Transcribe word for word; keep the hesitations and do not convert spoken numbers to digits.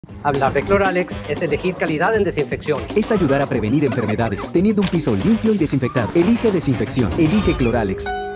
Hablar de Cloralex es elegir calidad en desinfección. Es ayudar a prevenir enfermedades, teniendo un piso limpio y desinfectado. Elige desinfección. Elige Cloralex.